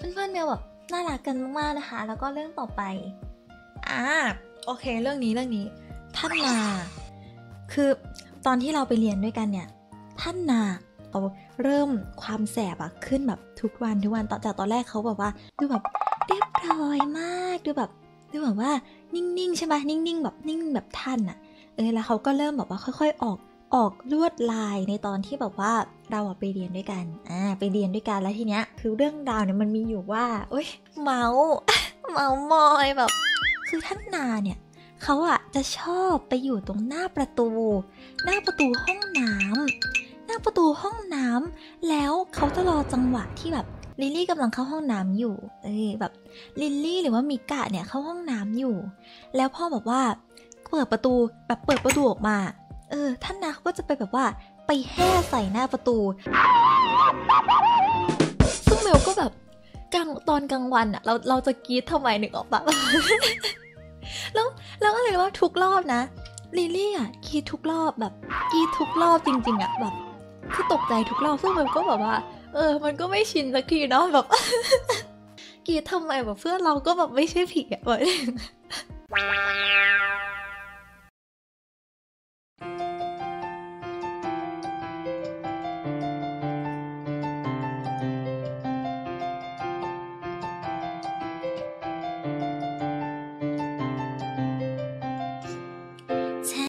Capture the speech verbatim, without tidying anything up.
เพื่อนๆเมลแบบน่ารักกันมากๆนะคะแล้วก็เรื่องต่อไปอ่าโอเคเรื่องนี้เรื่องนี้ท่านนาคือตอนที่เราไปเรียนด้วยกันเนี่ยท่านนาเขาเริ่มความแสบอะขึ้นแบบทุกวันทุกวันต่อจากตอนแรกเขาแบบว่าดูแบบเรียบร้อยมากดูแบบดูแบบว่านิ่งๆใช่ไหมนิ่งๆแบบนิ่งแบบท่านอะเออแล้วเขาก็เริ่มแบบว่าค่อยๆออกออกลวดลายในตอนที่แบบว่าเราอะไปเรียนด้วยกันอ่าไปเรียนด้วยกันแล้วทีเนี้ยคือเรื่องราวเนี่ยมันมีอยู่ว่าเอ้ยเมาเมามอยแบบคือท่านนาเนี่ยเขาอะจะชอบไปอยู่ตรงหน้าประตูหน้าประตูห้องน้ำหน้าประตูห้องน้ำแล้วเขาจะรอจังหวะที่แบบลิลลี่กำลังเข้าห้องน้ำอยู่เอ้ยแบบลิลลี่หรือว่ามิกะเนี่ยเข้าห้องน้ำอยู่แล้วพ่อบอกว่าเปิดประตูแบบเปิดประตูออกมาเออท่านนาเขาก็จะไปแบบว่าไปแห่ใส่หน้าประตูซึ่งเมลก็แบบกลางตอนกลางวันอะเราเราจะกรี๊ดทำไมนึกออกปะ แล้วแล้วอะไรว่าทุกรอบนะลิลลี่อะกรี๊ดทุกรอบแบบกรี๊ดทุกรอบจริงๆอะแบบคือตกใจทุกรอบซึ่งเมลก็แบบว่าเออมันก็ไม่ชินสักทีเนาะแบบ กรี๊ดทำไมแบบเพื่อนเราก็แบบไม่ใช่ผีอะแบบ